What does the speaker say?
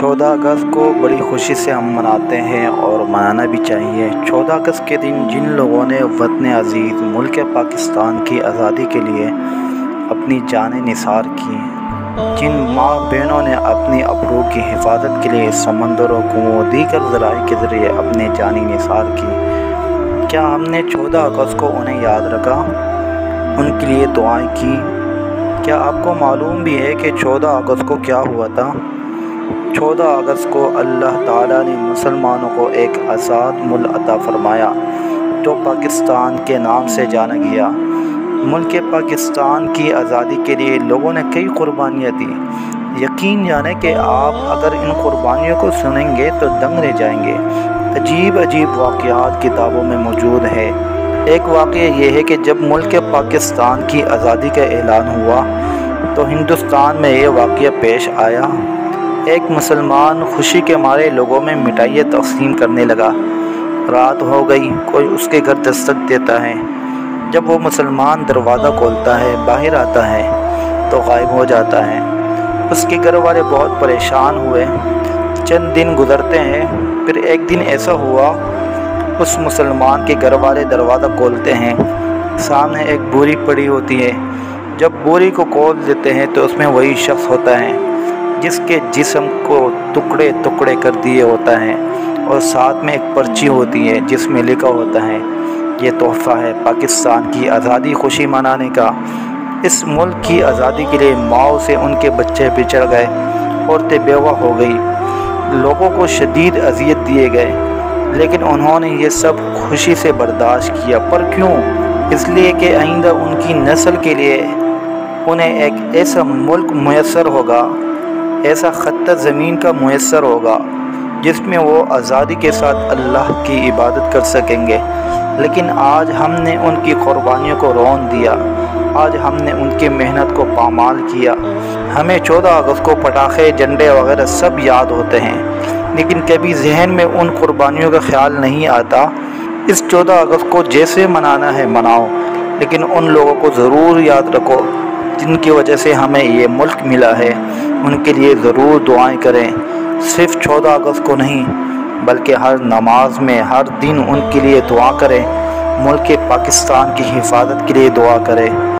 14 اگست کو بڑی خوشی سے ہم مناتے ہیں اور منانا بھی چاہیے۔ 14 اگست کے دن جن لوگوں نے وطن عزیز ملک پاکستان کی آزادی کے لیے اپنی جانیں نثار کی، جن ماں بہنوں نے اپنی ابرو کی حفاظت کے لیے سمندروں کو دیگر ذرائع کے ذریعے اپنی جانیں نثار کی، کیا ہم نے 14 اگست کو انہیں یاد رکھا، ان کے لیے دعائیں کی؟ کیا آپ کو معلوم بھی ہے کہ 14 اگست کو کیا ہوا تھا؟ 14 اگست کو اللہ تعالیٰ نے مسلمانوں کو ایک آزاد ملک عطا فرمایا جو پاکستان کے نام سے جانا گیا۔ ملک پاکستان کی آزادی کے لیے لوگوں نے کئی قربانیاں دی۔ یقین جانیں کہ آپ اگر ان قربانیوں کو سنیں گے تو دنگ رہ جائیں گے۔ عجیب عجیب واقعات کتابوں میں موجود ہے۔ ایک واقعہ یہ ہے کہ جب ملک پاکستان کی آزادی کا اعلان ہوا تو ہندوستان میں یہ واقعہ پیش آیا۔ ایک مسلمان خوشی کے مارے لوگوں میں مٹھائیاں تقسیم کرنے لگا۔ رات ہو گئی، کوئی اس کے گھر دستک دیتا ہے۔ جب وہ مسلمان دروازہ کھولتا ہے، باہر آتا ہے تو غائب ہو جاتا ہے۔ اس کے گھر والے بہت پریشان ہوئے۔ چند دن گزرتے ہیں، پھر ایک دن ایسا ہوا، اس مسلمان کے گھر والے دروازہ کھولتے ہیں، سامنے ایک بوری پڑی ہوتی ہے۔ جب بوری کو کھول دیتے ہیں تو اس میں وہی شخص ہوتا ہے جس کے جسم کو ٹکڑے ٹکڑے کر دیے ہوتا ہے، اور ساتھ میں ایک پرچی ہوتی ہے جس میں لکھا ہوتا ہے یہ تحفہ ہے پاکستان کی آزادی خوشی منانے کا۔ اس ملک کی آزادی کے لیے ماؤں سے ان کے بچے بچھڑ گئے، عورتیں بیوہ ہو گئی، لوگوں کو شدید اذیت دیے گئے، لیکن انہوں نے یہ سب خوشی سے برداشت کیا۔ پر کیوں؟ اس لیے کہ آئندہ ان کی نسل کے لیے انہیں ایک ایسا ملک میسر ہوگا، ایسا خطہ زمین کا میسر ہوگا جس میں وہ آزادی کے ساتھ اللہ کی عبادت کر سکیں گے۔ لیکن آج ہم نے ان کی قربانیوں کو رون دیا، آج ہم نے ان کی محنت کو پامال کیا۔ ہمیں 14 اگست کو پٹاخے، جھنڈے وغیرہ سب یاد ہوتے ہیں، لیکن کبھی ذہن میں ان قربانیوں کا خیال نہیں آتا۔ اس 14 اگست کو جیسے منانا ہے مناؤ، لیکن ان لوگوں کو ضرور یاد رکھو جن کی وجہ سے ہمیں یہ ملک ملا ہے، ان کے لیے ضرور دعائیں کریں۔ صرف 14 اگست کو نہیں بلکہ ہر نماز میں ہر دن ان کے لیے دعا کریں، ملک پاکستان کی حفاظت کے لیے دعا کریں۔